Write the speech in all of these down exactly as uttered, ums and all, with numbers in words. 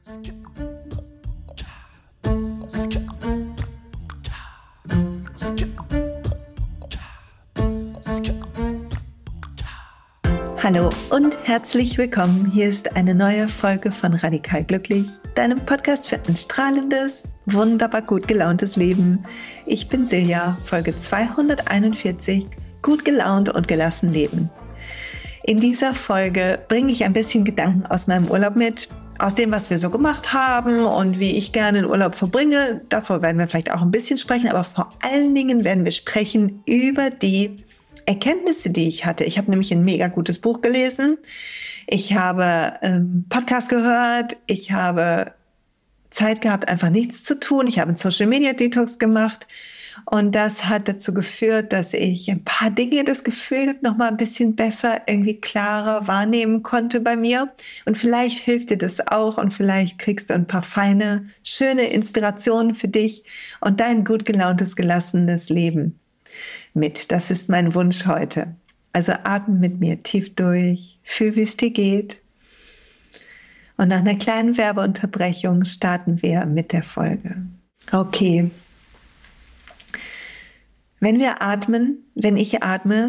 Hallo und herzlich willkommen. Hier ist eine neue Folge von Radikal Glücklich, deinem Podcast für ein strahlendes, wunderbar gut gelauntes Leben. Ich bin Silja, Folge zweihunderteinundvierzig, gut gelaunt und gelassen leben. In dieser Folge bringe ich ein bisschen Gedanken aus meinem Urlaub mit, aus dem, was wir so gemacht haben und wie ich gerne den Urlaub verbringe. Davor werden wir vielleicht auch ein bisschen sprechen, aber vor allen Dingen werden wir sprechen über die Erkenntnisse, die ich hatte. Ich habe nämlich ein mega gutes Buch gelesen. Ich habe ähm, Podcast gehört. Ich habe Zeit gehabt, einfach nichts zu tun. Ich habe einen Social Media Detox gemacht. Und das hat dazu geführt, dass ich ein paar Dinge, das Gefühl noch mal ein bisschen besser, irgendwie klarer wahrnehmen konnte bei mir. Und vielleicht hilft dir das auch und vielleicht kriegst du ein paar feine, schöne Inspirationen für dich und dein gut gelauntes, gelassenes Leben mit. Das ist mein Wunsch heute. Also atme mit mir tief durch, fühl, wie es dir geht. Und nach einer kleinen Werbeunterbrechung starten wir mit der Folge. Okay. Wenn wir atmen, wenn ich atme,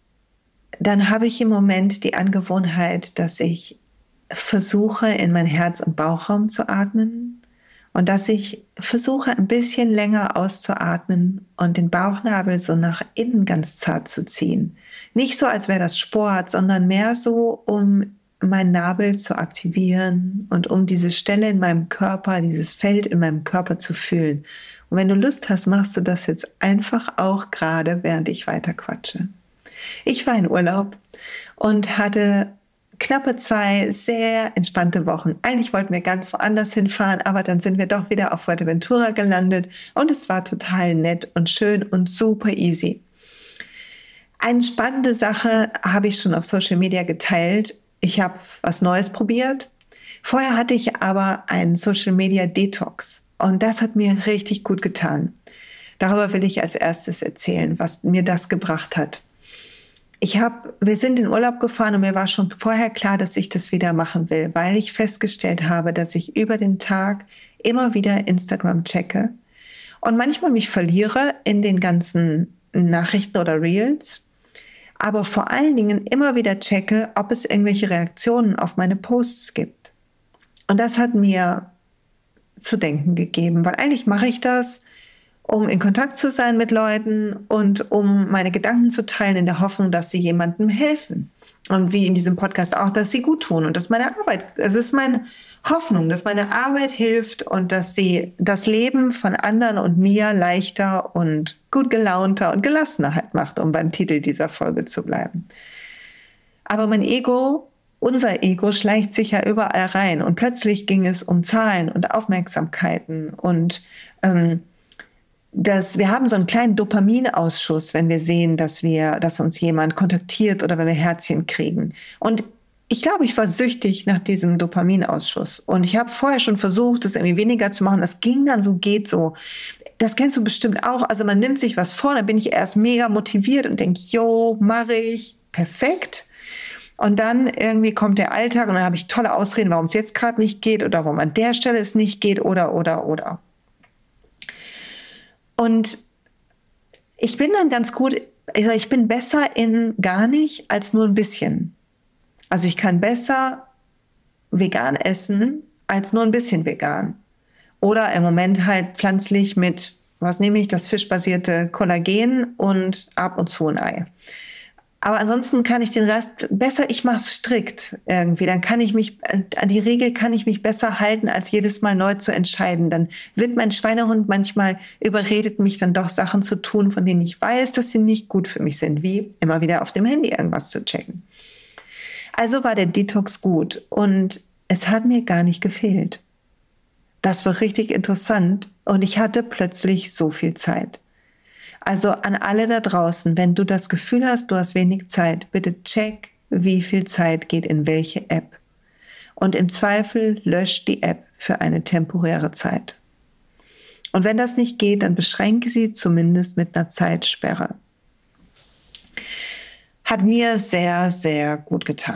dann habe ich im Moment die Angewohnheit, dass ich versuche, in mein Herz- und Bauchraum zu atmen und dass ich versuche, ein bisschen länger auszuatmen und den Bauchnabel so nach innen ganz zart zu ziehen. Nicht so, als wäre das Sport, sondern mehr so, um meinen Nabel zu aktivieren und um diese Stelle in meinem Körper, dieses Feld in meinem Körper zu fühlen. Und wenn du Lust hast, machst du das jetzt einfach auch gerade, während ich weiter quatsche. Ich war in Urlaub und hatte knappe zwei sehr entspannte Wochen. Eigentlich wollten wir ganz woanders hinfahren, aber dann sind wir doch wieder auf Fuerteventura gelandet und es war total nett und schön und super easy. Eine spannende Sache habe ich schon auf Social Media geteilt. Ich habe was Neues probiert. Vorher hatte ich aber einen Social Media Detox. Und das hat mir richtig gut getan. Darüber will ich als erstes erzählen, was mir das gebracht hat. Ich habe, wir sind in Urlaub gefahren und mir war schon vorher klar, dass ich das wieder machen will, weil ich festgestellt habe, dass ich über den Tag immer wieder Instagram checke und manchmal mich verliere in den ganzen Nachrichten oder Reels, aber vor allen Dingen immer wieder checke, ob es irgendwelche Reaktionen auf meine Posts gibt. Und das hat mir zu denken gegeben, weil eigentlich mache ich das, um in Kontakt zu sein mit Leuten und um meine Gedanken zu teilen in der Hoffnung, dass sie jemandem helfen. Und wie in diesem Podcast auch, dass sie gut tun und dass meine Arbeit, es ist meine Hoffnung, dass meine Arbeit hilft und dass sie das Leben von anderen und mir leichter und gut gelaunter und gelassener halt macht, um beim Titel dieser Folge zu bleiben. Aber mein Ego Unser Ego schleicht sich ja überall rein und plötzlich ging es um Zahlen und Aufmerksamkeiten und ähm, das, wir haben so einen kleinen Dopaminausschuss, wenn wir sehen, dass wir, dass uns jemand kontaktiert oder wenn wir Herzchen kriegen. Und ich glaube, ich war süchtig nach diesem Dopaminausschuss und ich habe vorher schon versucht, das irgendwie weniger zu machen. Das ging dann so, geht so. Das kennst du bestimmt auch. Also man nimmt sich was vor, dann bin ich erst mega motiviert und denke, jo, mache ich, perfekt. Und dann irgendwie kommt der Alltag und dann habe ich tolle Ausreden, warum es jetzt gerade nicht geht oder warum an der Stelle es nicht geht oder, oder, oder. Und ich bin dann ganz gut, ich bin besser in gar nicht als nur ein bisschen. Also ich kann besser vegan essen als nur ein bisschen vegan. Oder im Moment halt pflanzlich mit, was nehme ich, das fischbasierte Kollagen und ab und zu ein Ei. Aber ansonsten kann ich den Rest besser, ich mache es strikt irgendwie. Dann kann ich mich, an die Regel kann ich mich besser halten, als jedes Mal neu zu entscheiden. Dann wird mein Schweinehund manchmal überredet, mich dann doch Sachen zu tun, von denen ich weiß, dass sie nicht gut für mich sind, wie immer wieder auf dem Handy irgendwas zu checken. Also war der Detox gut und es hat mir gar nicht gefehlt. Das war richtig interessant und ich hatte plötzlich so viel Zeit. Also an alle da draußen, wenn du das Gefühl hast, du hast wenig Zeit, bitte check, wie viel Zeit geht in welche App. Und im Zweifel lösch die App für eine temporäre Zeit. Und wenn das nicht geht, dann beschränke sie zumindest mit einer Zeitsperre. Hat mir sehr, sehr gut getan.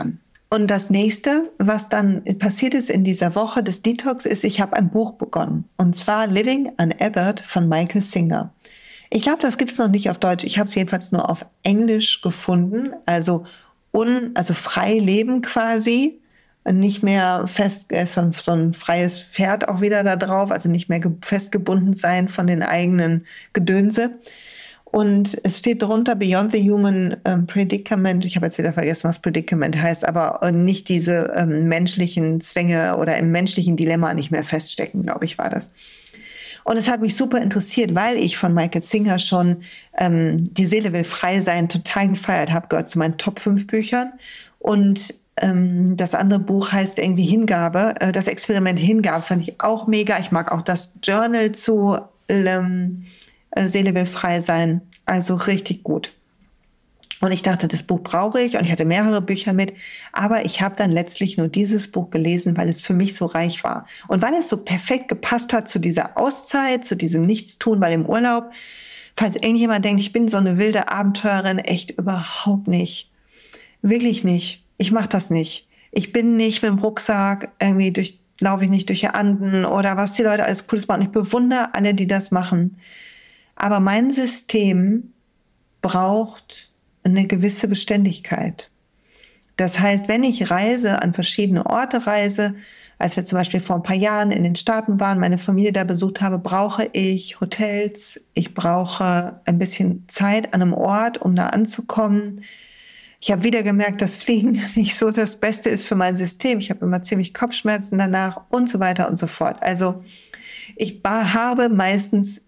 Und das nächste, was dann passiert ist in dieser Woche des Detox, ist, ich habe ein Buch begonnen. Und zwar Living Unethered von Michael Singer. Ich glaube, das gibt es noch nicht auf Deutsch. Ich habe es jedenfalls nur auf Englisch gefunden. Also, un, also frei leben quasi. Nicht mehr fest, so ein, so ein freies Pferd auch wieder da drauf. Also nicht mehr festgebunden sein von den eigenen Gedönse. Und es steht drunter Beyond the Human ähm, Predicament. Ich habe jetzt wieder vergessen, was Predicament heißt, aber äh, nicht diese ähm, menschlichen Zwänge oder im menschlichen Dilemma nicht mehr feststecken, glaube ich, war das. Und es hat mich super interessiert, weil ich von Michael Singer schon ähm, Die Seele will frei sein total gefeiert habe, gehört zu meinen Top fünf Büchern. Und ähm, das andere Buch heißt irgendwie Hingabe. Äh, das Experiment Hingabe fand ich auch mega. Ich mag auch das Journal zu ähm, Seele will frei sein, also richtig gut. Und ich dachte, das Buch brauche ich und ich hatte mehrere Bücher mit, aber ich habe dann letztlich nur dieses Buch gelesen, weil es für mich so reich war. Und weil es so perfekt gepasst hat zu dieser Auszeit, zu diesem Nichtstun, weil im Urlaub, falls irgendjemand denkt, ich bin so eine wilde Abenteurerin, echt überhaupt nicht. Wirklich nicht. Ich mache das nicht. Ich bin nicht mit dem Rucksack, irgendwie durch, laufe ich nicht durch die Anden oder was die Leute alles Cooles machen. Ich bewundere alle, die das machen. Aber mein System braucht eine gewisse Beständigkeit. Das heißt, wenn ich reise, an verschiedene Orte reise, als wir zum Beispiel vor ein paar Jahren in den Staaten waren, meine Familie da besucht habe, brauche ich Hotels, ich brauche ein bisschen Zeit an einem Ort, um da anzukommen. Ich habe wieder gemerkt, dass Fliegen nicht so das Beste ist für mein System. Ich habe immer ziemlich Kopfschmerzen danach und so weiter und so fort. Also ich habe meistens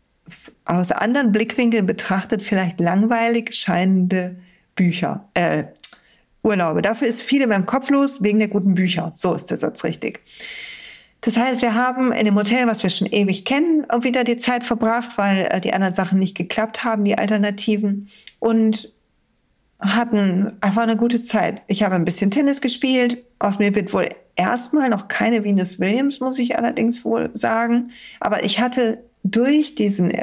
aus anderen Blickwinkeln betrachtet vielleicht langweilig scheinende Bücher, äh, Urlaube. Dafür ist viel in meinem Kopf los, wegen der guten Bücher. So ist der Satz richtig. Das heißt, wir haben in dem Hotel, was wir schon ewig kennen, wieder die Zeit verbracht, weil äh, die anderen Sachen nicht geklappt haben, die Alternativen, und hatten einfach eine gute Zeit. Ich habe ein bisschen Tennis gespielt. Aus mir wird wohl erstmal noch keine Venus Williams, muss ich allerdings wohl sagen. Aber ich hatte durch diesen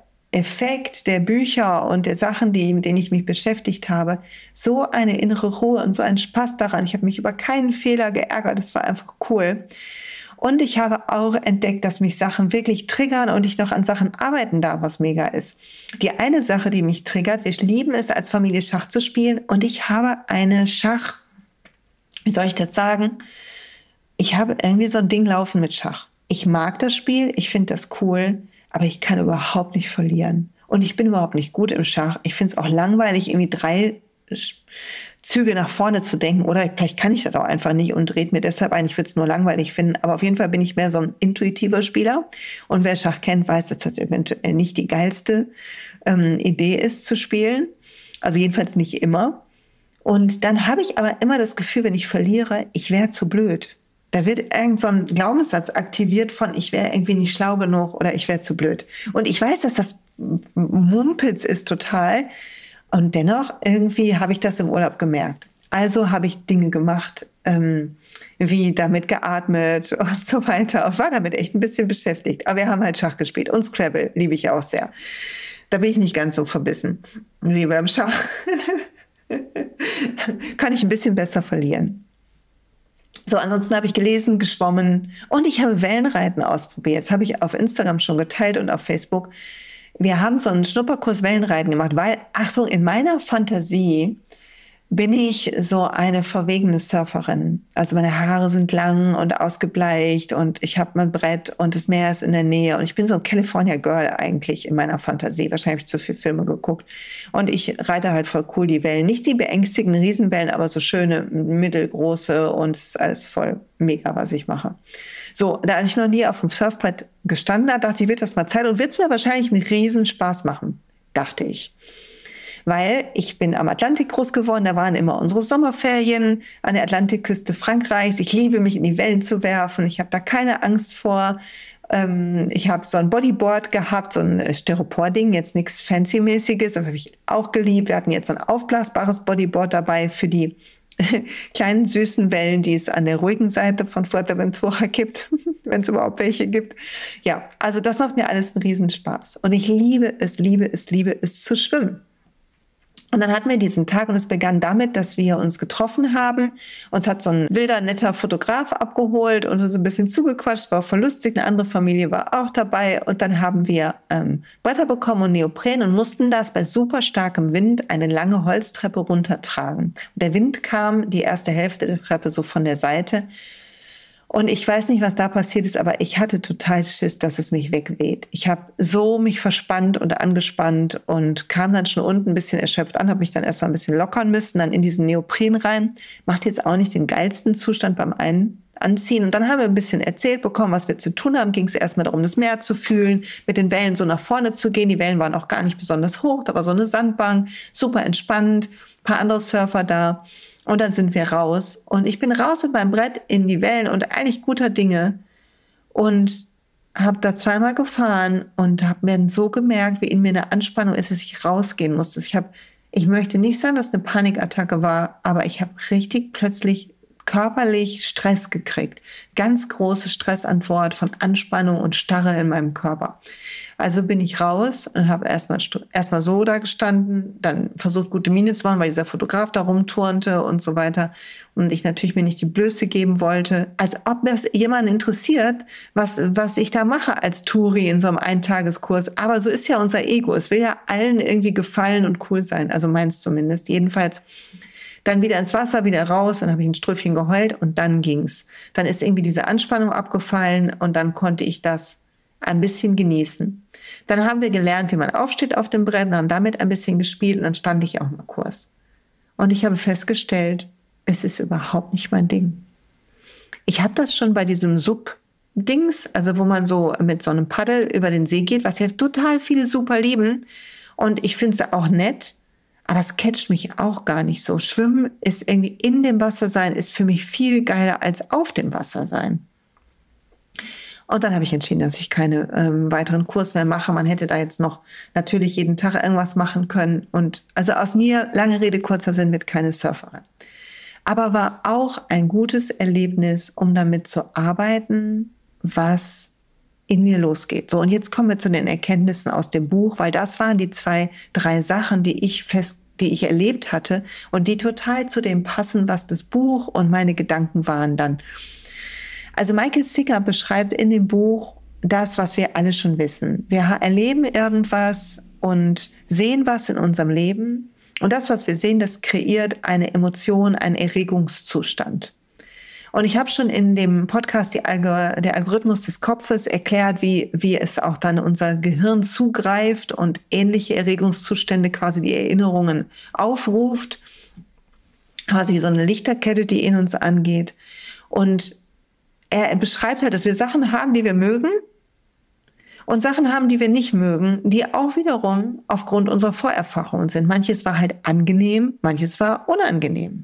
Effekt der Bücher und der Sachen, die, mit denen ich mich beschäftigt habe, so eine innere Ruhe und so einen Spaß daran. Ich habe mich über keinen Fehler geärgert. Das war einfach cool. Und ich habe auch entdeckt, dass mich Sachen wirklich triggern und ich noch an Sachen arbeiten darf, was mega ist. Die eine Sache, die mich triggert, wir lieben es, als Familie Schach zu spielen. Und ich habe eine Schach, wie soll ich das sagen? Ich habe irgendwie so ein Ding laufen mit Schach. Ich mag das Spiel, ich finde das cool, aber ich kann überhaupt nicht verlieren. Und ich bin überhaupt nicht gut im Schach. Ich finde es auch langweilig, irgendwie drei Züge nach vorne zu denken. Oder vielleicht kann ich das auch einfach nicht und dreht mir deshalb ein. Ich würde es nur langweilig finden. Aber auf jeden Fall bin ich mehr so ein intuitiver Spieler. Und wer Schach kennt, weiß, dass das eventuell nicht die geilste ähm, Idee ist zu spielen. Also jedenfalls nicht immer. Und dann habe ich aber immer das Gefühl, wenn ich verliere, ich wäre zu blöd. Da wird irgend so ein Glaubenssatz aktiviert von, ich wäre irgendwie nicht schlau genug oder ich wäre zu blöd. Und ich weiß, dass das Mumpitz ist total. Und dennoch irgendwie habe ich das im Urlaub gemerkt. Also habe ich Dinge gemacht, ähm, wie damit geatmet und so weiter. Und war damit echt ein bisschen beschäftigt. Aber wir haben halt Schach gespielt. Und Scrabble liebe ich auch sehr. Da bin ich nicht ganz so verbissen wie beim Schach. Kann ich ein bisschen besser verlieren. So, ansonsten habe ich gelesen, geschwommen und ich habe Wellenreiten ausprobiert. Das habe ich auf Instagram schon geteilt und auf Facebook. Wir haben so einen Schnupperkurs Wellenreiten gemacht, weil, Achtung, in meiner Fantasie bin ich so eine verwegene Surferin. Also meine Haare sind lang und ausgebleicht und ich habe mein Brett und das Meer ist in der Nähe und ich bin so ein California Girl eigentlich in meiner Fantasie. Wahrscheinlich habe ich zu viele Filme geguckt und ich reite halt voll cool die Wellen. Nicht die beängstigenden Riesenwellen, aber so schöne, mittelgroße und es ist alles voll mega, was ich mache. So, da ich noch nie auf dem Surfbrett gestanden habe, dachte ich, wird das mal Zeit und wird es mir wahrscheinlich einen riesen Spaß machen, dachte ich. Weil ich bin am Atlantik groß geworden, da waren immer unsere Sommerferien an der Atlantikküste Frankreichs. Ich liebe mich in die Wellen zu werfen, ich habe da keine Angst vor. Ähm, ich habe so ein Bodyboard gehabt, so ein Styropor-Ding, jetzt nichts Fancy-mäßiges, das habe ich auch geliebt. Wir hatten jetzt so ein aufblasbares Bodyboard dabei für die kleinen süßen Wellen, die es an der ruhigen Seite von Fuerteventura gibt, wenn es überhaupt welche gibt. Ja, also das macht mir alles einen Riesenspaß. Und ich liebe es, liebe es, liebe es zu schwimmen. Und dann hatten wir diesen Tag und es begann damit, dass wir uns getroffen haben. Uns hat so ein wilder, netter Fotograf abgeholt und uns ein bisschen zugequatscht, war voll lustig. Eine andere Familie war auch dabei. Und dann haben wir ähm, Bretter bekommen und Neopren und mussten das bei super starkem Wind eine lange Holztreppe runtertragen. Und der Wind kam die erste Hälfte der Treppe so von der Seite. Und ich weiß nicht, was da passiert ist, aber ich hatte total Schiss, dass es mich wegweht. Ich habe so mich verspannt und angespannt und kam dann schon unten ein bisschen erschöpft an, habe mich dann erstmal ein bisschen lockern müssen, dann in diesen Neopren rein. Macht jetzt auch nicht den geilsten Zustand beim Ein- Anziehen. Und dann haben wir ein bisschen erzählt bekommen, was wir zu tun haben. Ging es erstmal darum, das Meer zu fühlen, mit den Wellen so nach vorne zu gehen. Die Wellen waren auch gar nicht besonders hoch, da war so eine Sandbank, super entspannt, ein paar andere Surfer da. Und dann sind wir raus und ich bin raus mit meinem Brett in die Wellen und eigentlich guter Dinge und habe da zweimal gefahren und habe mir so gemerkt, wie in mir eine Anspannung ist, dass ich rausgehen musste. Ich habe, ich möchte nicht sagen, dass es eine Panikattacke war, aber ich habe richtig plötzlich körperlich Stress gekriegt. Ganz große Stressantwort von Anspannung und Starre in meinem Körper. Also bin ich raus und habe erstmal erstmal so da gestanden, dann versucht, gute Miene zu machen, weil dieser Fotograf da rumturnte und so weiter. Und ich natürlich mir nicht die Blöße geben wollte, als ob das jemanden interessiert, was, was ich da mache als Touri in so einem Eintageskurs. Aber so ist ja unser Ego. Es will ja allen irgendwie gefallen und cool sein. Also meins zumindest. Jedenfalls dann wieder ins Wasser, wieder raus, dann habe ich ein Strüffchen geheult und dann ging's. Dann ist irgendwie diese Anspannung abgefallen und dann konnte ich das ein bisschen genießen. Dann haben wir gelernt, wie man aufsteht auf dem Brett, haben damit ein bisschen gespielt und dann stand ich auch mal Kurs. Und ich habe festgestellt, es ist überhaupt nicht mein Ding. Ich habe das schon bei diesem Sub-Dings, also wo man so mit so einem Paddel über den See geht, was ja total viele super lieben. Und ich finde es auch nett. Aber es catcht mich auch gar nicht so. Schwimmen ist irgendwie in dem Wasser sein, ist für mich viel geiler als auf dem Wasser sein. Und dann habe ich entschieden, dass ich keine ähm, weiteren Kurs mehr mache. Man hätte da jetzt noch natürlich jeden Tag irgendwas machen können. Und also aus mir, lange Rede, kurzer Sinn, mit keine Surferin. Aber war auch ein gutes Erlebnis, um damit zu arbeiten, was in mir losgeht. So, und jetzt kommen wir zu den Erkenntnissen aus dem Buch, weil das waren die zwei, drei Sachen, die ich fest, die ich erlebt hatte und die total zu dem passen, was das Buch und meine Gedanken waren dann. Also Michael Singer beschreibt in dem Buch das, was wir alle schon wissen. Wir erleben irgendwas und sehen was in unserem Leben und das, was wir sehen, das kreiert eine Emotion, einen Erregungszustand. Und ich habe schon in dem Podcast die Algor- der Algorithmus des Kopfes erklärt, wie, wie es auch dann unser Gehirn zugreift und ähnliche Erregungszustände, quasi die Erinnerungen aufruft. Quasi wie so eine Lichterkette, die in uns angeht. Und er beschreibt halt, dass wir Sachen haben, die wir mögen und Sachen haben, die wir nicht mögen, die auch wiederum aufgrund unserer Vorerfahrungen sind. Manches war halt angenehm, manches war unangenehm.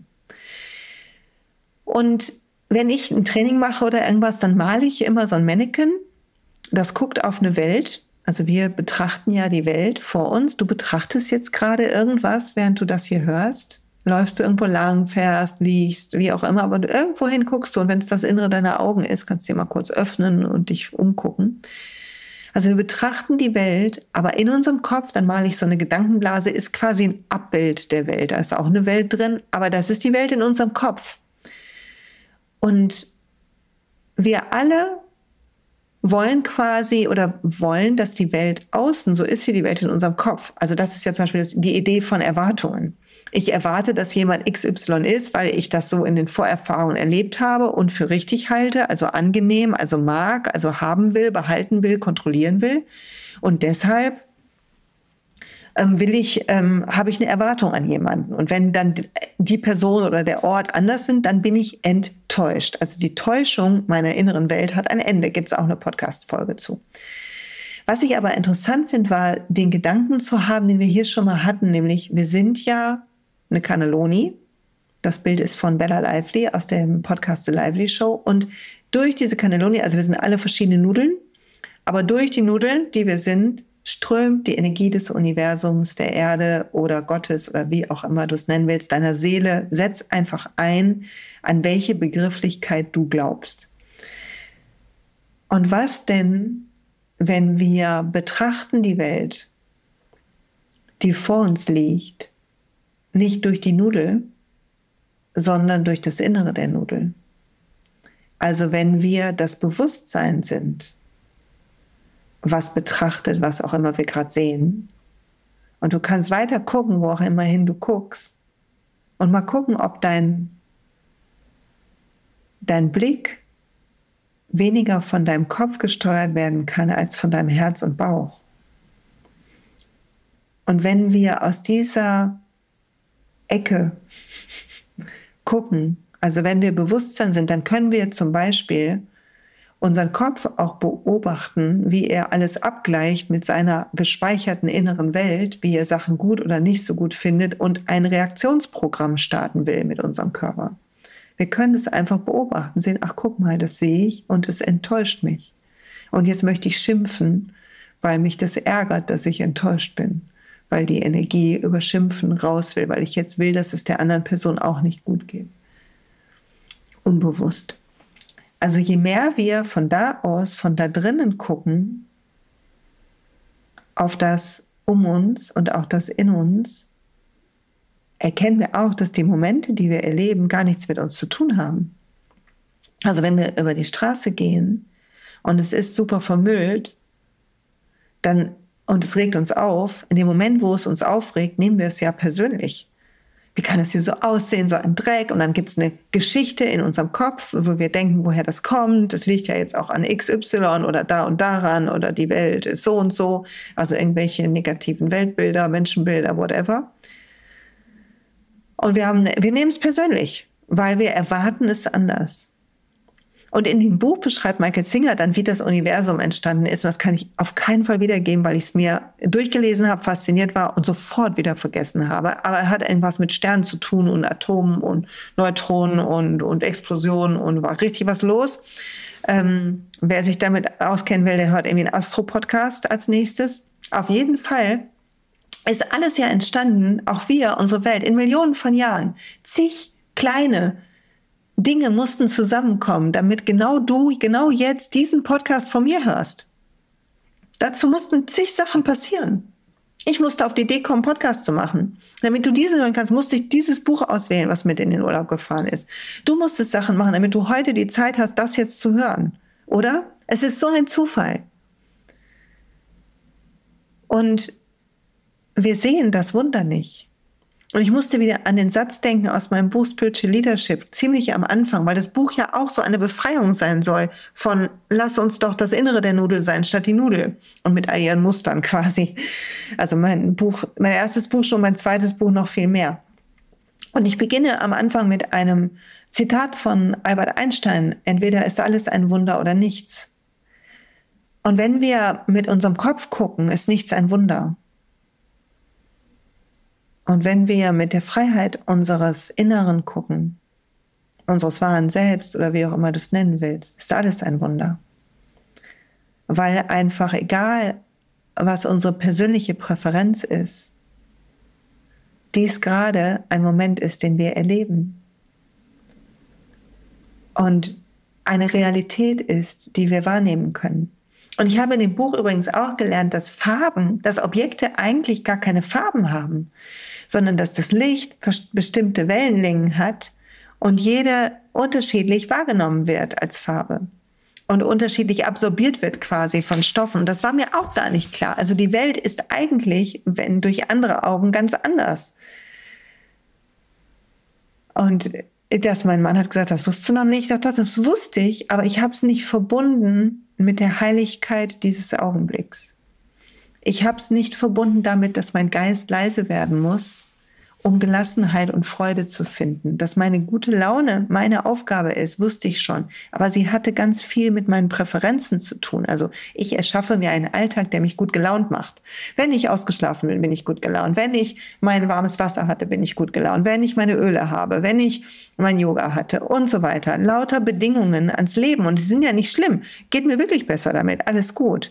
Und wenn ich ein Training mache oder irgendwas, dann male ich immer so ein Mannequin, das guckt auf eine Welt. Also wir betrachten ja die Welt vor uns. Du betrachtest jetzt gerade irgendwas, während du das hier hörst. Läufst du irgendwo lang, fährst, liegst, wie auch immer, aber du irgendwo hinguckst du und wenn es das Innere deiner Augen ist, kannst du dir mal kurz öffnen und dich umgucken. Also wir betrachten die Welt, aber in unserem Kopf, dann male ich so eine Gedankenblase, ist quasi ein Abbild der Welt. Da ist auch eine Welt drin, aber das ist die Welt in unserem Kopf. Und wir alle wollen quasi oder wollen, dass die Welt außen so ist wie die Welt in unserem Kopf. Also das ist ja zum Beispiel die Idee von Erwartungen. Ich erwarte, dass jemand X Y ist, weil ich das so in den Vorerfahrungen erlebt habe und für richtig halte, also angenehm, also mag, also haben will, behalten will, kontrollieren will. Und deshalb ähm, will ich, ähm, habe ich eine Erwartung an jemanden. Und wenn dann die Person oder der Ort anders sind, dann bin ich enttäuscht. Also die Täuschung meiner inneren Welt hat ein Ende. Gibt es auch eine Podcast-Folge zu. Was ich aber interessant finde, war, den Gedanken zu haben, den wir hier schon mal hatten, nämlich wir sind ja eine Cannelloni. Das Bild ist von Bella Lively aus dem Podcast The Lively Show. Und durch diese Cannelloni, also wir sind alle verschiedene Nudeln, aber durch die Nudeln, die wir sind, strömt die Energie des Universums, der Erde oder Gottes oder wie auch immer du es nennen willst, deiner Seele. Setz einfach ein, an welche Begrifflichkeit du glaubst. Und was denn, wenn wir betrachten die Welt, die vor uns liegt, nicht durch die Nudel, sondern durch das Innere der Nudel. Also wenn wir das Bewusstsein sind, was betrachtet, was auch immer wir gerade sehen, und du kannst weiter gucken, wo auch immer hin du guckst, und mal gucken, ob dein, dein Blick weniger von deinem Kopf gesteuert werden kann, als von deinem Herz und Bauch. Und wenn wir aus dieser Ecke gucken, also wenn wir Bewusstsein sind, dann können wir zum Beispiel unseren Kopf auch beobachten, wie er alles abgleicht mit seiner gespeicherten inneren Welt, wie er Sachen gut oder nicht so gut findet und ein Reaktionsprogramm starten will mit unserem Körper. Wir können es einfach beobachten, sehen, ach guck mal, das sehe ich und es enttäuscht mich. Und jetzt möchte ich schimpfen, weil mich das ärgert, dass ich enttäuscht bin, weil die Energie über Schimpfen raus will, weil ich jetzt will, dass es der anderen Person auch nicht gut geht. Unbewusst. Also je mehr wir von da aus, von da drinnen gucken, auf das um uns und auch das in uns, erkennen wir auch, dass die Momente, die wir erleben, gar nichts mit uns zu tun haben. Also wenn wir über die Straße gehen und es ist super vermüllt, dann, und es regt uns auf, in dem Moment, wo es uns aufregt, nehmen wir es ja persönlich. Wie kann es hier so aussehen, so ein Dreck? Und dann gibt es eine Geschichte in unserem Kopf, wo wir denken, woher das kommt. Das liegt ja jetzt auch an X Y oder da und daran oder die Welt ist so und so. Also irgendwelche negativen Weltbilder, Menschenbilder, whatever. Und wir haben, wir nehmen es persönlich, weil wir erwarten es anders. Und in dem Buch beschreibt Michael Singer dann, wie das Universum entstanden ist. Das kann ich auf keinen Fall wiedergeben, weil ich es mir durchgelesen habe, fasziniert war und sofort wieder vergessen habe. Aber er hat irgendwas mit Sternen zu tun und Atomen und Neutronen und, und Explosionen und war richtig was los. Ähm, wer sich damit auskennen will, der hört irgendwie einen Astro-Podcast als nächstes. Auf jeden Fall ist alles ja entstanden, auch wir, unsere Welt, in Millionen von Jahren. Zig kleine Dinge mussten zusammenkommen, damit genau du, genau jetzt diesen Podcast von mir hörst. Dazu mussten zig Sachen passieren. Ich musste auf die Idee kommen, einen Podcast zu machen. Damit du diesen hören kannst, musste ich dieses Buch auswählen, was mit in den Urlaub gefahren ist. Du musstest Sachen machen, damit du heute die Zeit hast, das jetzt zu hören. Oder? Es ist so ein Zufall. Und wir sehen das Wunder nicht. Und ich musste wieder an den Satz denken aus meinem Buch Spiritual Leadership, ziemlich am Anfang, weil das Buch ja auch so eine Befreiung sein soll von lass uns doch das Innere der Nudel sein, statt die Nudel. Und mit all ihren Mustern quasi. Also mein Buch, mein erstes Buch schon, mein zweites Buch noch viel mehr. Und ich beginne am Anfang mit einem Zitat von Albert Einstein. Entweder ist alles ein Wunder oder nichts. Und wenn wir mit unserem Kopf gucken, ist nichts ein Wunder. Und wenn wir mit der Freiheit unseres Inneren gucken, unseres wahren Selbst oder wie auch immer du es nennen willst, ist alles ein Wunder. Weil einfach egal, was unsere persönliche Präferenz ist, dies gerade ein Moment ist, den wir erleben. Und eine Realität ist, die wir wahrnehmen können. Und ich habe in dem Buch übrigens auch gelernt, dass Farben, dass Objekte eigentlich gar keine Farben haben, sondern dass das Licht bestimmte Wellenlängen hat und jede unterschiedlich wahrgenommen wird als Farbe und unterschiedlich absorbiert wird quasi von Stoffen. Und das war mir auch gar nicht klar. Also die Welt ist eigentlich, wenn durch andere Augen, ganz anders. Und das, mein Mann hat gesagt, das wusstest du noch nicht. Ich sagte, das wusste ich, aber ich habe es nicht verbunden mit der Heiligkeit dieses Augenblicks. Ich habe es nicht verbunden damit, dass mein Geist leise werden muss, um Gelassenheit und Freude zu finden. Dass meine gute Laune meine Aufgabe ist, wusste ich schon. Aber sie hatte ganz viel mit meinen Präferenzen zu tun. Also ich erschaffe mir einen Alltag, der mich gut gelaunt macht. Wenn ich ausgeschlafen bin, bin ich gut gelaunt. Wenn ich mein warmes Wasser hatte, bin ich gut gelaunt. Wenn ich meine Öle habe, wenn ich mein Yoga hatte und so weiter. Lauter Bedingungen ans Leben. Und die sind ja nicht schlimm. Geht mir wirklich besser damit. Alles gut.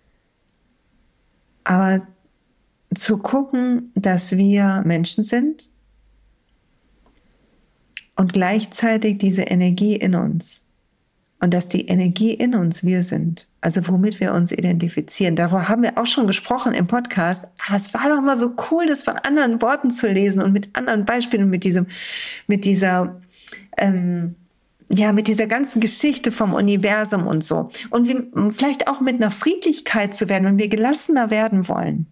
Aber zu gucken, dass wir Menschen sind und gleichzeitig diese Energie in uns und dass die Energie in uns wir sind, also womit wir uns identifizieren. Darüber haben wir auch schon gesprochen im Podcast. Aber es war doch mal so cool, das von anderen Worten zu lesen und mit anderen Beispielen, mit diesem, mit dieser, ähm, ja, mit dieser ganzen Geschichte vom Universum und so. Und wir, vielleicht auch mit einer Friedlichkeit zu werden, wenn wir gelassener werden wollen.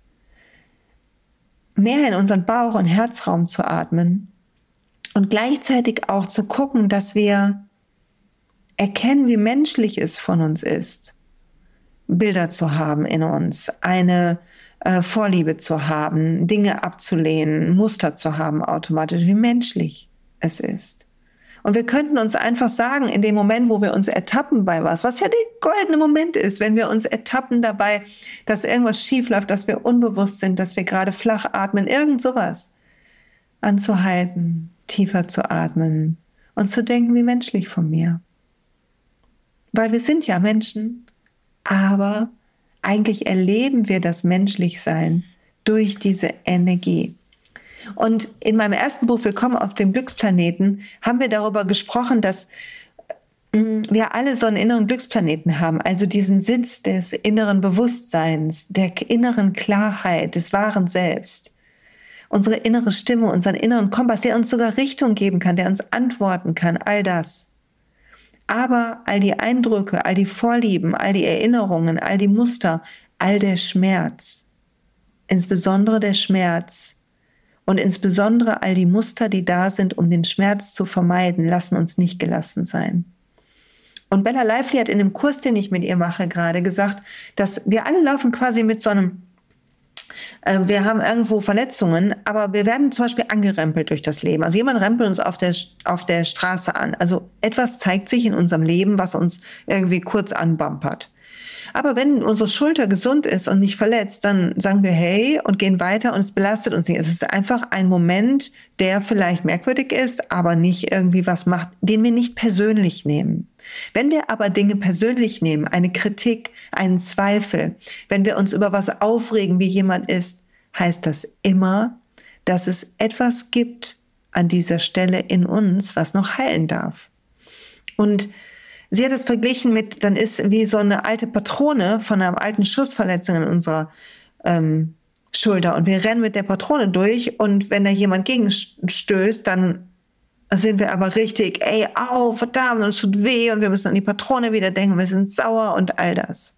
Mehr in unseren Bauch- und Herzraum zu atmen und gleichzeitig auch zu gucken, dass wir erkennen, wie menschlich es von uns ist, Bilder zu haben in uns, eine äh, Vorliebe zu haben, Dinge abzulehnen, Muster zu haben automatisch, wie menschlich es ist. Und wir könnten uns einfach sagen, in dem Moment, wo wir uns ertappen bei was, was ja der goldene Moment ist, wenn wir uns ertappen dabei, dass irgendwas schief läuft, dass wir unbewusst sind, dass wir gerade flach atmen, irgend sowas, anzuhalten, tiefer zu atmen und zu denken, wie menschlich von mir. Weil wir sind ja Menschen, aber eigentlich erleben wir das Menschlichsein durch diese Energie. Und in meinem ersten Buch Willkommen auf dem Glücksplaneten haben wir darüber gesprochen, dass wir alle so einen inneren Glücksplaneten haben, also diesen Sitz des inneren Bewusstseins, der inneren Klarheit, des wahren Selbst. Unsere innere Stimme, unseren inneren Kompass, der uns sogar Richtung geben kann, der uns antworten kann, all das. Aber all die Eindrücke, all die Vorlieben, all die Erinnerungen, all die Muster, all der Schmerz, insbesondere der Schmerz und insbesondere all die Muster, die da sind, um den Schmerz zu vermeiden, lassen uns nicht gelassen sein. Und Bella Lively hat in dem Kurs, den ich mit ihr mache, gerade gesagt, dass wir alle laufen quasi mit so einem, äh, wir haben irgendwo Verletzungen, aber wir werden zum Beispiel angerempelt durch das Leben. Also jemand rempelt uns auf der, auf der Straße an. Also etwas zeigt sich in unserem Leben, was uns irgendwie kurz anbumpert. Aber wenn unsere Schulter gesund ist und nicht verletzt, dann sagen wir hey und gehen weiter und es belastet uns nicht. Es ist einfach ein Moment, der vielleicht merkwürdig ist, aber nicht irgendwie was macht, den wir nicht persönlich nehmen. Wenn wir aber Dinge persönlich nehmen, eine Kritik, einen Zweifel, wenn wir uns über was aufregen, wie jemand ist, heißt das immer, dass es etwas gibt an dieser Stelle in uns, was noch heilen darf. Und sie hat es verglichen mit, dann ist wie so eine alte Patrone von einer alten Schussverletzung in unserer ähm, Schulter und wir rennen mit der Patrone durch und wenn da jemand gegenstößt, dann sind wir aber richtig, ey, au, verdammt, uns tut weh und wir müssen an die Patrone wieder denken, wir sind sauer und all das.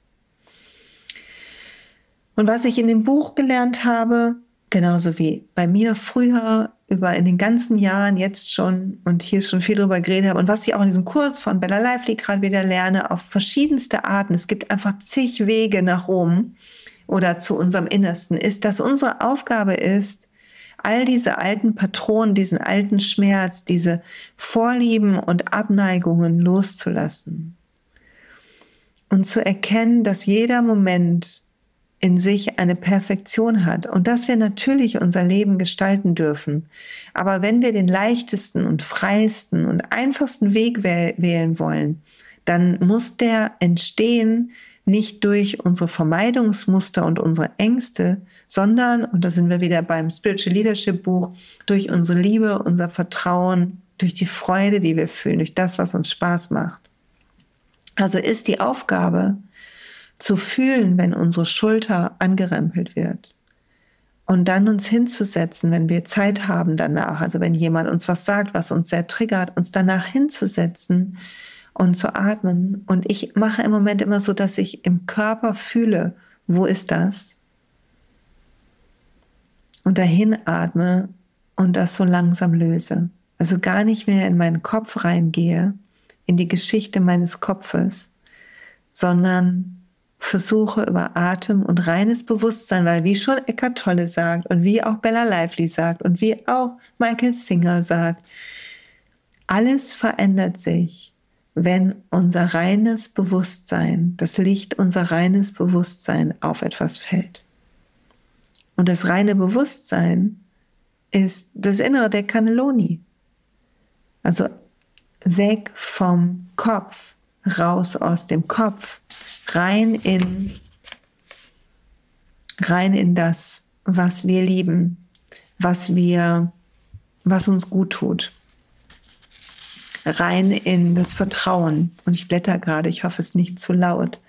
Und was ich in dem Buch gelernt habe, genauso wie bei mir früher über in den ganzen Jahren jetzt schon und hier schon viel drüber geredet habe und was ich auch in diesem Kurs von Bella Lively gerade wieder lerne, auf verschiedenste Arten, es gibt einfach zig Wege nach Rom oder zu unserem Innersten, ist, dass unsere Aufgabe ist, all diese alten Patronen, diesen alten Schmerz, diese Vorlieben und Abneigungen loszulassen und zu erkennen, dass jeder Moment in sich eine Perfektion hat und dass wir natürlich unser Leben gestalten dürfen. Aber wenn wir den leichtesten und freiesten und einfachsten Weg wählen wollen, dann muss der entstehen nicht durch unsere Vermeidungsmuster und unsere Ängste, sondern, und da sind wir wieder beim Spiritual Leadership Buch, durch unsere Liebe, unser Vertrauen, durch die Freude, die wir fühlen, durch das, was uns Spaß macht. Also ist die Aufgabe, zu fühlen, wenn unsere Schulter angerempelt wird und dann uns hinzusetzen, wenn wir Zeit haben danach, also wenn jemand uns was sagt, was uns sehr triggert, uns danach hinzusetzen und zu atmen. Und ich mache im Moment immer so, dass ich im Körper fühle, wo ist das? Und dahin atme und das so langsam löse. Also gar nicht mehr in meinen Kopf reingehe, in die Geschichte meines Kopfes, sondern versuche über Atem und reines Bewusstsein, weil wie schon Eckhart Tolle sagt und wie auch Bella Lively sagt und wie auch Michael Singer sagt, alles verändert sich, wenn unser reines Bewusstsein, das Licht unser reines Bewusstsein auf etwas fällt. Und das reine Bewusstsein ist das Innere der Cannelloni. Also weg vom Kopf, raus aus dem Kopf, rein in, rein in das, was wir lieben, was wir, was uns gut tut. rein in das Vertrauen. Und ich blätter gerade, ich hoffe, es ist nicht zu laut.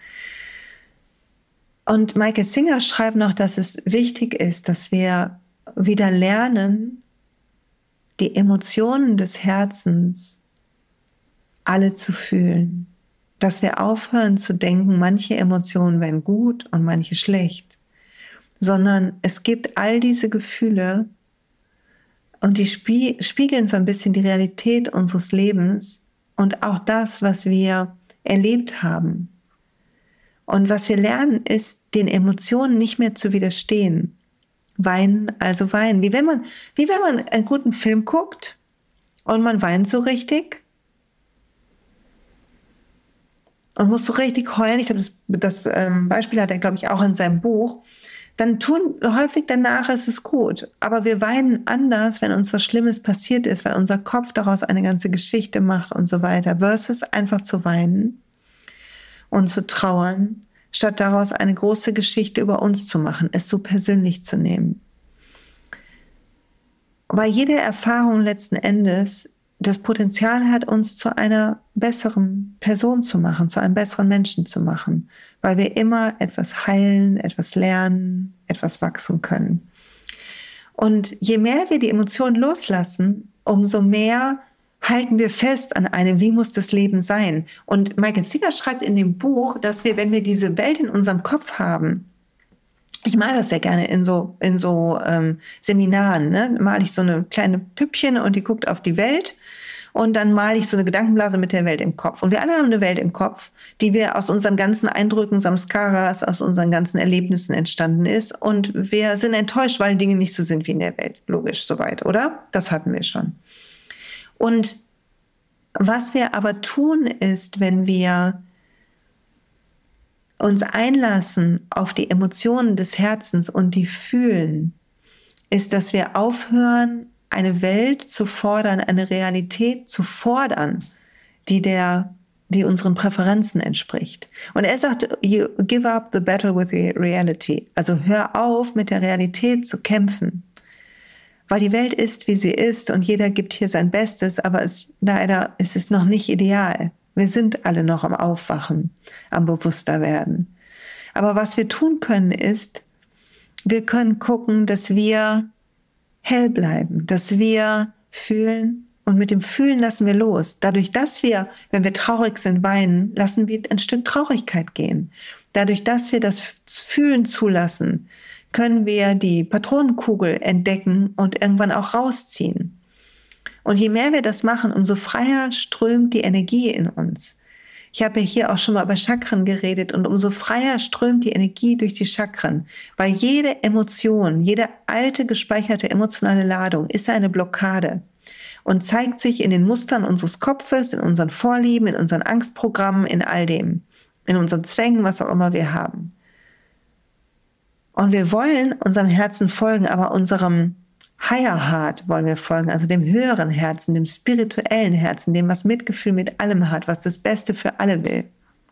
Und Michael Singer schreibt noch, dass es wichtig ist, dass wir wieder lernen, die Emotionen des Herzens alle zu fühlen. Dass wir aufhören zu denken, manche Emotionen wären gut und manche schlecht. Sondern es gibt all diese Gefühle und die spiegeln so ein bisschen die Realität unseres Lebens und auch das, was wir erlebt haben. Und was wir lernen, ist, den Emotionen nicht mehr zu widerstehen. Weinen, also weinen. Wie wenn man, wie wenn man einen guten Film guckt und man weint so richtig und muss so richtig heulen. Ich glaube, das, das ähm, Beispiel hat er, glaube ich, auch in seinem Buch. Dann tun häufig danach, ist es gut. Aber wir weinen anders, wenn uns was Schlimmes passiert ist, weil unser Kopf daraus eine ganze Geschichte macht und so weiter, versus einfach zu weinen und zu trauern, statt daraus eine große Geschichte über uns zu machen, es so persönlich zu nehmen. Weil jede Erfahrung letzten Endes das Potenzial hat, uns zu einer besseren Person zu machen, zu einem besseren Menschen zu machen, weil wir immer etwas heilen, etwas lernen, etwas wachsen können. Und je mehr wir die Emotionen loslassen, umso mehr halten wir fest an einem, wie muss das Leben sein? Und Michael Singer schreibt in dem Buch, dass wir, wenn wir diese Welt in unserem Kopf haben, ich male das sehr gerne in so, in so ähm, Seminaren, ne? Male ich so eine kleine Püppchen und die guckt auf die Welt und dann male ich so eine Gedankenblase mit der Welt im Kopf. Und wir alle haben eine Welt im Kopf, die wir aus unseren ganzen Eindrücken, Samskaras, aus unseren ganzen Erlebnissen entstanden ist. Und wir sind enttäuscht, weil Dinge nicht so sind wie in der Welt. Logisch, soweit, oder? Das hatten wir schon. Und was wir aber tun ist, wenn wir uns einlassen auf die Emotionen des Herzens und die fühlen, ist, dass wir aufhören, eine Welt zu fordern, eine Realität zu fordern, die der, die unseren Präferenzen entspricht. Und er sagt, you give up the battle with the reality. Also hör auf, mit der Realität zu kämpfen. Weil die Welt ist, wie sie ist und jeder gibt hier sein Bestes, aber es, leider ist es noch nicht ideal. Wir sind alle noch am Aufwachen, am Bewussterwerden. Aber was wir tun können ist, wir können gucken, dass wir hell bleiben, dass wir fühlen und mit dem Fühlen lassen wir los. Dadurch, dass wir, wenn wir traurig sind, weinen, lassen wir ein Stück Traurigkeit gehen. Dadurch, dass wir das Fühlen zulassen, können wir die Patronenkugel entdecken und irgendwann auch rausziehen. Und je mehr wir das machen, umso freier strömt die Energie in uns. Ich habe ja hier auch schon mal über Chakren geredet und umso freier strömt die Energie durch die Chakren, weil jede Emotion, jede alte gespeicherte emotionale Ladung ist eine Blockade und zeigt sich in den Mustern unseres Kopfes, in unseren Vorlieben, in unseren Angstprogrammen, in all dem, in unseren Zwängen, was auch immer wir haben. Und wir wollen unserem Herzen folgen, aber unserem Higher Heart wollen wir folgen, also dem höheren Herzen, dem spirituellen Herzen, dem, was Mitgefühl mit allem hat, was das Beste für alle will.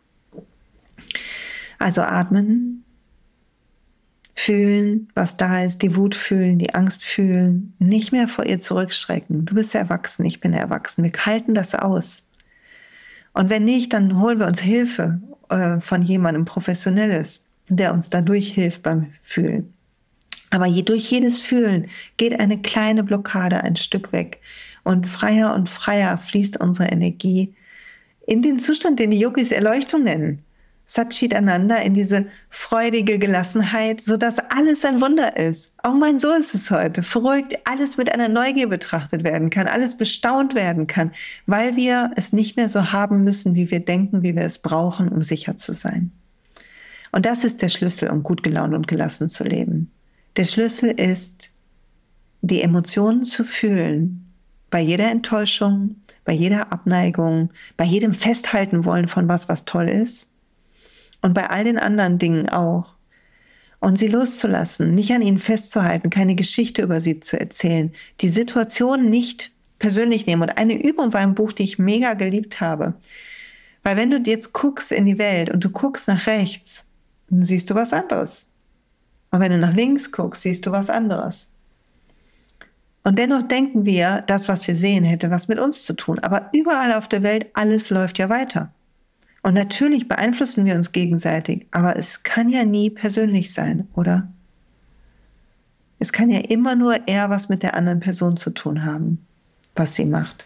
Also atmen, fühlen, was da ist, die Wut fühlen, die Angst fühlen, nicht mehr vor ihr zurückschrecken. Du bist erwachsen, ich bin erwachsen, wir halten das aus. Und wenn nicht, dann holen wir uns Hilfe äh, von jemandem Professionelles, der uns dadurch hilft beim Fühlen. Aber je, durch jedes Fühlen geht eine kleine Blockade ein Stück weg. Und freier und freier fließt unsere Energie in den Zustand, den die Yogis Erleuchtung nennen. Satchitananda, in diese freudige Gelassenheit, sodass alles ein Wunder ist. Auch mein, so ist es heute. Verrückt, alles mit einer Neugier betrachtet werden kann, alles bestaunt werden kann, weil wir es nicht mehr so haben müssen, wie wir denken, wie wir es brauchen, um sicher zu sein. Und das ist der Schlüssel, um gut gelaunt und gelassen zu leben. Der Schlüssel ist, die Emotionen zu fühlen, bei jeder Enttäuschung, bei jeder Abneigung, bei jedem Festhalten wollen von was, was toll ist und bei all den anderen Dingen auch. Und sie loszulassen, nicht an ihnen festzuhalten, keine Geschichte über sie zu erzählen, die Situation nicht persönlich nehmen. Und eine Übung war im Buch, die ich mega geliebt habe. Weil wenn du jetzt guckst in die Welt und du guckst nach rechts, dann siehst du was anderes. Und wenn du nach links guckst, siehst du was anderes. Und dennoch denken wir, das, was wir sehen, hätte was mit uns zu tun. Aber überall auf der Welt, alles läuft ja weiter. Und natürlich beeinflussen wir uns gegenseitig, aber es kann ja nie persönlich sein, oder? Es kann ja immer nur eher was mit der anderen Person zu tun haben, was sie macht.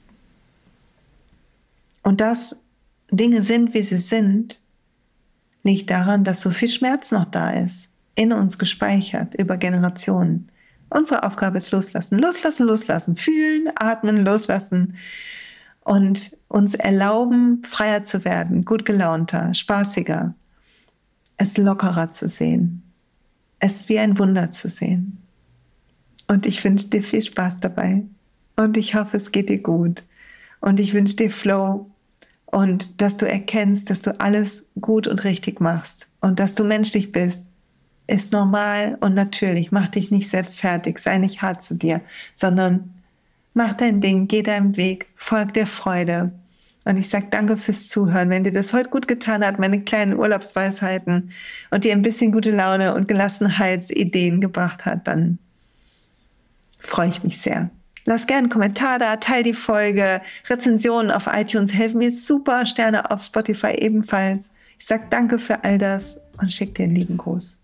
Und dass Dinge sind, wie sie sind, liegt daran, dass so viel Schmerz noch da ist, in uns gespeichert, über Generationen. Unsere Aufgabe ist loslassen, loslassen, loslassen, fühlen, atmen, loslassen und uns erlauben, freier zu werden, gut gelaunter, spaßiger, es lockerer zu sehen, es wie ein Wunder zu sehen. Und ich wünsche dir viel Spaß dabei und ich hoffe, es geht dir gut und ich wünsche dir Flow und dass du erkennst, dass du alles gut und richtig machst und dass du menschlich bist. Ist normal und natürlich. Mach dich nicht selbst fertig, sei nicht hart zu dir, sondern mach dein Ding, geh deinem Weg, folg der Freude. Und ich sage danke fürs Zuhören. Wenn dir das heute gut getan hat, meine kleinen Urlaubsweisheiten und dir ein bisschen gute Laune und Gelassenheitsideen gebracht hat, dann freue ich mich sehr. Lass gerne einen Kommentar da, teil die Folge. Rezensionen auf iTunes helfen mir super, Sterne auf Spotify ebenfalls. Ich sage danke für all das und schicke dir einen lieben Gruß.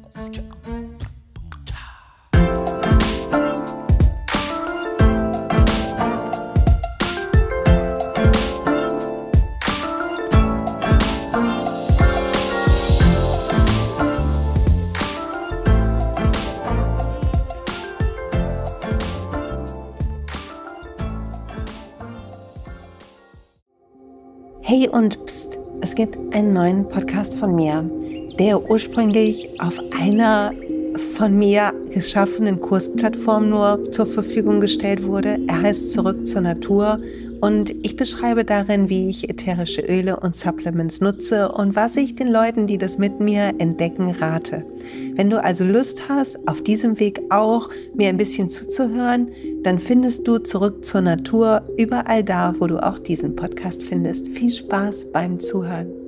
Hey und pst, es gibt einen neuen Podcast von mir, der ursprünglich auf einer von mir geschaffenen Kursplattform nur zur Verfügung gestellt wurde. Er heißt Zurück zur Natur und ich beschreibe darin, wie ich ätherische Öle und Supplements nutze und was ich den Leuten, die das mit mir entdecken, rate. Wenn du also Lust hast, auf diesem Weg auch mir ein bisschen zuzuhören, dann findest du Zurück zur Natur überall da, wo du auch diesen Podcast findest. Viel Spaß beim Zuhören.